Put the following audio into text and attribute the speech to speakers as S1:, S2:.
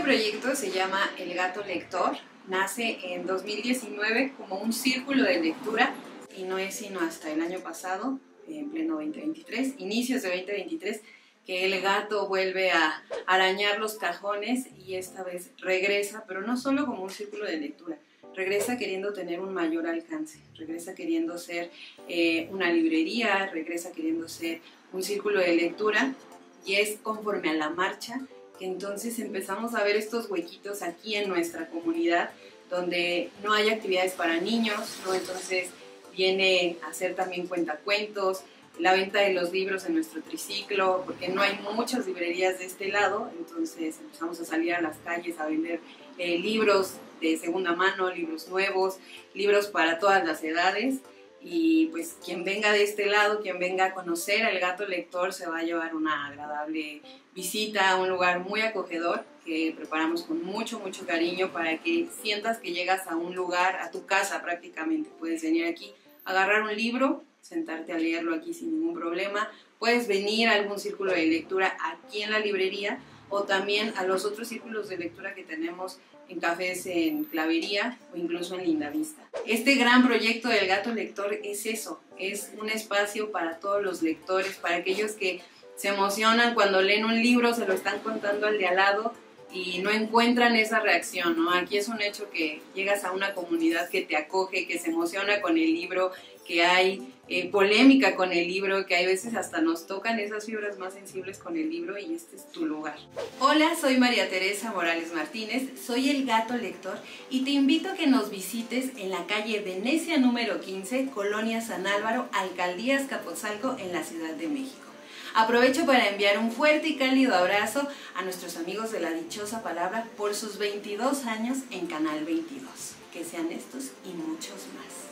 S1: proyecto se llama El Gato Lector. Nace en 2019 como un círculo de lectura y no es sino hasta el año pasado, en pleno 2023, inicios de 2023, que el gato vuelve a arañar los cajones y esta vez regresa, pero no solo como un círculo de lectura, regresa queriendo tener un mayor alcance, regresa queriendo ser una librería, regresa queriendo ser un círculo de lectura, y es conforme a la marcha que entonces empezamos a ver estos huequitos aquí en nuestra comunidad donde no hay actividades para niños, ¿no? Entonces viene a hacer también cuentacuentos, la venta de los libros en nuestro triciclo, porque no hay muchas librerías de este lado, entonces empezamos a salir a las calles a vender libros de segunda mano, libros nuevos, libros para todas las edades, y pues quien venga de este lado, quien venga a conocer al Gato Lector se va a llevar una agradable visita a un lugar muy acogedor que preparamos con mucho cariño para que sientas que llegas a un lugar, a tu casa prácticamente. Puedes venir aquí, agarrar un libro, sentarte a leerlo aquí sin ningún problema. Puedes venir a algún círculo de lectura aquí en la librería o también a los otros círculos de lectura que tenemos en cafés en Clavería o incluso en Lindavista. Este gran proyecto del Gato Lector es eso, es un espacio para todos los lectores, para aquellos que se emocionan cuando leen un libro, se lo están contando al de al lado y no encuentran esa reacción, ¿no? Aquí es un hecho que llegas a una comunidad que te acoge, que se emociona con el libro, que hay polémica con el libro, que hay veces hasta nos tocan esas fibras más sensibles con el libro y este es tu lugar. Hola, soy María Teresa Morales Martínez, soy el Gato Lector y te invito a que nos visites en la calle Venecia número 15, Colonia San Álvaro, Alcaldía Azcapotzalco, en la Ciudad de México. Aprovecho para enviar un fuerte y cálido abrazo a nuestros amigos de La Dichosa Palabra por sus 22 años en Canal 22. Que sean estos y muchos más.